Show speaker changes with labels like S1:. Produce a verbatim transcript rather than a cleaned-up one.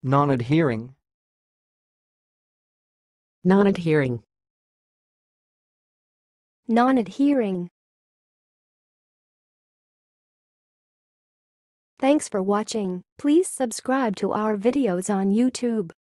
S1: non-adhering,
S2: non-adhering,
S3: non-adhering. Thanks for watching. Please subscribe to our videos on YouTube.